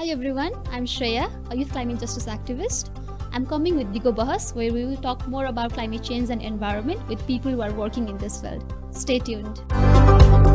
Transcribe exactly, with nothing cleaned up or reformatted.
Hi everyone, I'm Shreya, a youth climate justice activist. I'm coming with DIGO Bahas, where we will talk more about climate change and environment with people who are working in this field. Stay tuned.